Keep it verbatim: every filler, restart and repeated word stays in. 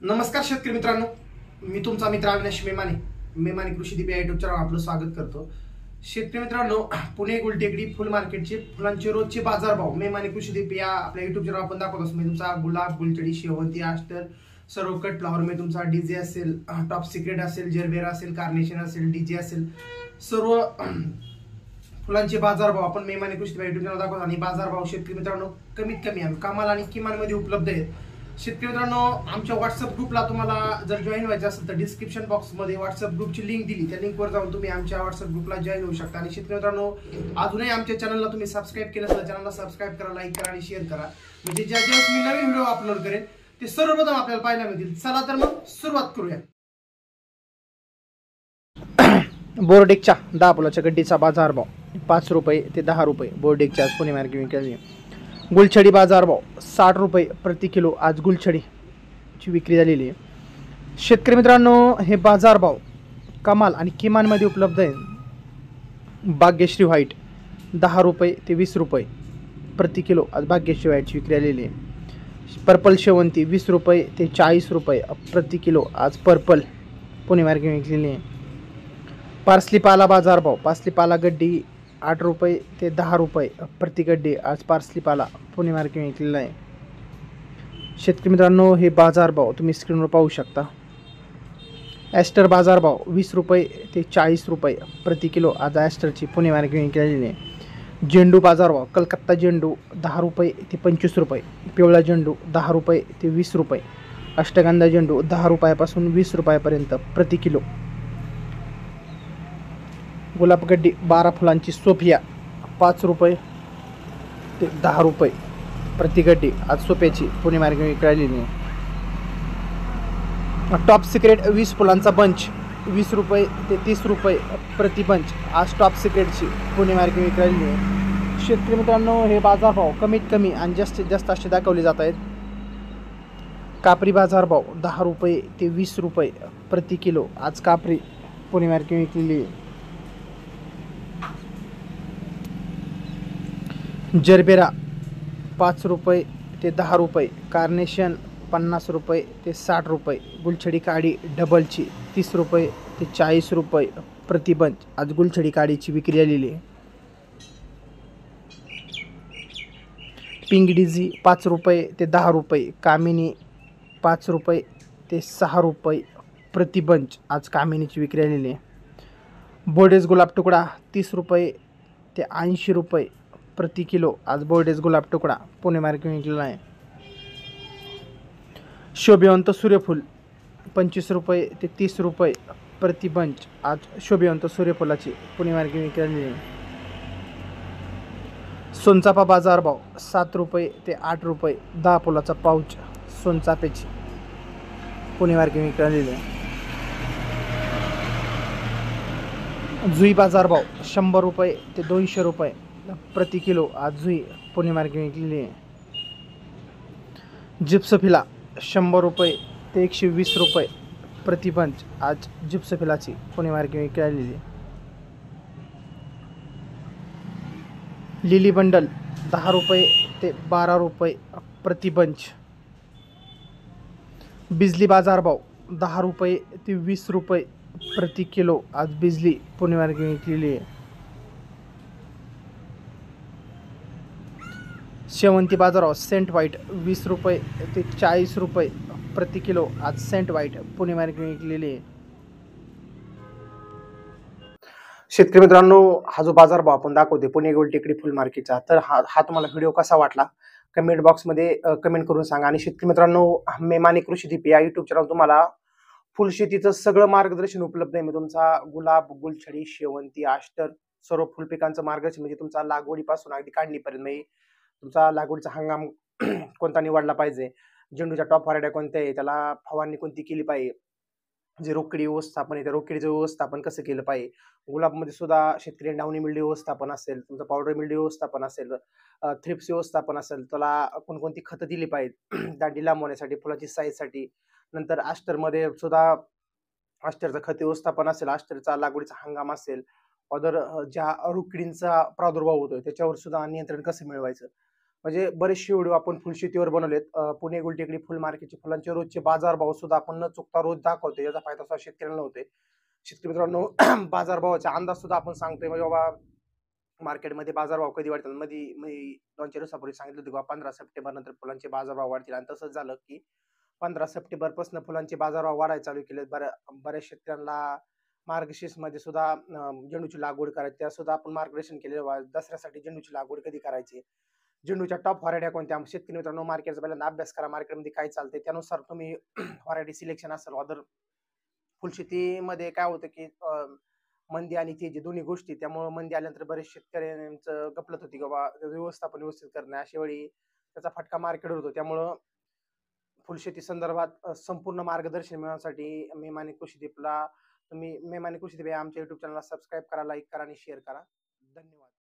नमस्कार शेतकरी मित्रांनो, मी तुमचा मित्र अविनाश मेमाने मेमाने कृषी दीप या युट्यूब चॅनल आपलं स्वागत करतो। शेतकरी मित्रांनो, पुणे गुलटेकडी फुल मार्केटचे फुलांचे रोजचे बाजारभाव मेमाने कृषी दीप या आपल्या युट्यूब चॅनल आपण दाखवत असतो। तुमचा गुलाब, गुलछडी, शेवंती, आस्टर, सर्व कट फ्लावर मध्ये तुमचा डीजे असेल, टॉप सिक्रेट असेल, जरबेरा असेल, कार्नेशन असेल, डीजे असेल, सर्व फुलांचे बाजारभाव आपण मेमाने कृषी दीप युट्यूब चॅनल दाखवतो। आणि बाजारभाव शेतकरी मित्रांनो कमीत कमी आणि कमाल आणि किमान मध्ये उपलब्ध आहेत। शेतकरी मित्रांनो, आमच्या व्हॉट्सअप ग्रुपला तुम्हाला जर जॉईन व्हायचं असेल तर डिस्क्रिप्शन बॉक्स मध्ये व्हॉट्सअप ग्रुपची लिंक दिली, त्या लिंकवर जाऊन तुम्ही आमच्या व्हॉट्सअप ग्रुपला जॉईन होऊ शकता। आणि शेतकरी मित्रांनो, अजूनही आमच्या चॅनलला तुम्ही सबस्क्राईब केलं असेल, चॅनलला सबस्क्राईब करा, लाईक करा आणि शेअर करा, म्हणजे ज्या ज्या मी नवीन व्हिडिओ अपलोड करेन ते सर्वप्रथम आपल्याला पाहायला मिळतील। चला तर मग सुरुवात करूया। बोर्डेकच्या दहा फुलाच्या गड्डीचा बाजारभाव पाच रुपये ते दहा रुपये बोर्डेकच्या आज पुणे मार्केट विक्री। गुलछडी बाजारभाव साठ रुपये प्रति किलो आज गुलछडीची विक्री झालेली आहे। शेतकरी मित्रांनो, हे बाजारभाव कमाल आणि किमान मध्ये उपलब्ध आहे। भाग्यश्री व्हाईट दहा रुपये ते वीस रुपये प्रति किलो आज भाग्यश्री व्हाईटची विक्री झालेली आहे। पर्पल शेवंती वीस रुपये ते चाळीस रुपये प्रति किलो आज पर्पल पुणे मार्केट विकलेली आहे। पार्सली पाला बाजारभाव पार्सली पाला गड्डी आठ रुपये ते दहा रुपये प्रति गड्डी आज पार्सली पाला पुणे मार्केट विकलेला आहे। शेतकरी मित्रांनो, हे बाजारभाव तुम्ही स्क्रीनवर पाहू शकता। ॲस्टर बाजारभाव वीस रुपये ते चाळीस रुपये प्रति किलो आज ॲस्टरची पुणे मार्केट विकलेली आहे। झेंडू बाजारभाव कलकत्ता झेंडू दहा रुपये ते पंचवीस रुपये, पिवळा झेंडू दहा रुपये ते वीस रुपये, अष्टगंधा झेंडू दहा रुपयापासून वीस रुपयापर्यंत प्रति किलो। गुलाब गड्डी बारा फुलांची सोफिया पाच रुपये ते दहा रुपये प्रति गड्डी आज सोफ्याची पुणे मार्केट विकलेली आहे। टॉप सिक्रेट वीस फुलांचा बंच वीस रुपये ते तीस रुपये प्रति बंच आज टॉप सिक्रेटची पुणे मार्केट विकलेली आहे। शेतकरी मित्रांनो, हे बाजारभाव कमीत कमी आणि जास्तीत जास्त असे दाखवले जात आहेत। कापरी बाजारभाव दहा रुपये ते वीस रुपये प्रति किलो आज कापरी पुणे मार्केट विकलेली आहे। जरबेरा पाच रुपये ते दहा रुपये, कार्नेशन पन्नास रुपये ते साठ रुपये, गुलछडी काडी डबलची तीस रुपये ते चाळीस रुपये प्रति बंच आज गुलछडी काडीची विक्री झालेली आहे। पिंक डिझी पाच रुपये ते दहा रुपये, कामिनी पाच रुपये ते सहा रुपये प्रति बंच आज कामिनीची विक्री झालेली आहे। बोर्डेस गुलाब तुकडा तीस रुपये ते ऐंशी रुपये प्रति किलो आज बोर्डेस गुलाब तुकडा पुणे मार्केट विकलेला आहे। शोभिवंत सूर्यफूल पंचवीस रुपये ते तीस रुपये प्रति बंच आज शोभिवंत सूर्यफुलाची पुणे मार्केट विकलेली आहे। सोनचाफा बाजारभाव सात रुपये ते आठ रुपये दहा फुलाचा पाऊच सोनचाफ्याची पुणे मार्केट विकलेली आहे। जुई बाजारभाव शंभर रुपये ते दोनशे रुपये प्रति किलो आज जुई पुणे मार्केट विकलेली आहे। जिप्सफिला शंभर रुपये ते एकशे वीस रुपये प्रति बंच आज जिप्सफिलाची पुणे मार्केट विक्री झालेली आहे। लिली बंडल दहा रुपये ते बारा रुपये प्रति बंच। बिजली बाजारभाव दहा रुपये ते वीस रुपये प्रति किलो आज बिजली पुणे मार्केट विकलेली आहे। शेवंती बाजारभाव सेंट व्हाईट वीस रुपये ते चाळीस रुपये प्रति किलो आज सेंट व्हाईट पुणे मार्केट विकलेली आहे। शेतकरी मित्रांनो, हा जो बाजारभाव आपण दाखवते पुणे गुलटेकडी फुल मार्केटचा, तर हा हा तुम्हाला व्हिडिओ कसा वाटला कमेंट बॉक्समध्ये कमेंट करून सांगा। आणि शेतकरी मित्रांनो, मेमाने कृषी दीप या युट्यूब चॅनल तुम्हाला फुल शेतीचं सगळं मार्गदर्शन उपलब्ध आहे। मी तुमचा गुलाब, गुलछडी, शेवंती, आस्टर सर्व फुल पिकांचं मार्गदर्शन, म्हणजे तुमचा लागवडीपासून अगदी काढणीपर्यंत, म्हणजे तुमचा लागवडीचा हंगाम कोणता निवडला पाहिजे, झेंडूच्या टॉप व्हरायटी कोणत्या आहे, त्याला फवारणी कोणती केली पाहिजे, जे रोकडी व्यवस्थापन आहे त्या रोकडीचं व्यवस्थापन कसं केलं पाहिजे, गुलाबमध्ये सुद्धा शेतकरी डावणी मिल्ड्यू व्यवस्थापन असेल, तुमचं पावडर मिल्ड्यू व्यवस्थापन असेल, थ्रिप्स व्यवस्थापन असेल, त्याला कोणकोणती खतं दिली पाहिजे दांडी लांब होण्यासाठी, फुलाची साईजसाठी, नंतर आस्टरमध्ये सुद्धा आस्टरचं खत व्यवस्थापन असेल, आस्टरचा लागवडीचा हंगाम असेल, अदर ज्या रोकडींचा प्रादुर्भाव होतोय त्याच्यावर सुद्धा नियंत्रण कसं मिळवायचं, म्हणजे बरेचसे व्हिडिओ आपण फुलशेतीवर बनवलेत. अ, पुणे गुलटेकडी फुल मार्केटचे फुलांचे रोजचे बाजारभाव सुद्धा आपण न चुकता रोज दाखवतोय. याचा फायदा सुद्धा शेतकऱ्यांना होतोय. शेतकरी मित्रांनो बाजारभावाचा अंदाज सुद्धा आपण सांगतोय. म्हणजे बाबा मार्केटमध्ये बाजारभाव कधी वाढतील. मध्ये मी दोन चार दिवसापूर्वी सांगितलं होतं की बाबा पंधरा सप्टेंबर नंतर फुलांचे बाजारभाव वाढतील आणि तसंच झालं की पंधरा सप्टेंबरपासून फुलांचे बाजारभाव वाढायला चालू केले. बऱ्या बऱ्याच शेतकऱ्यांना मार्गशीर्षमध्ये सुद्धा अ, झेंडूची लागवड करायची. त्या सुद्धा आपण मार्गदर्शन केलेलं बा दसऱ्यासाठी झेंडूची लागवड कधी करायची. झेंडूच्या टॉप व्हरायट्या कोणत्या? शेतकरी मित्रांनो मार्केटचा पहिल्यांदा अभ्यास करा. मार्केटमध्ये काय चालतंय त्यानुसार तुम्ही व्हरायटी सिलेक्शन असेल अदर फुलशेतीमध्ये काय होतं की अ, मंदी आणि तेजी दोन्ही गोष्टी. त्यामुळे मंदी आल्यानंतर बरेच शेतकऱ्यांचं गफलत होती की बाबा व्यवस्थापन व्यवस्थित करणं. अशा वेळी त्याचा फटका मार्केटवर होतो. त्यामुळं फुलशेती संदर्भात अ, संपूर्ण मार्गदर्शन मिळवण्यासाठी मेमाने कृषी टिपला तुम्ही मेमाने कृषी टिप या आमच्या युट्यूब चॅनलला सबस्क्राईब करा, लाईक करा आणि शेअर करा. धन्यवाद.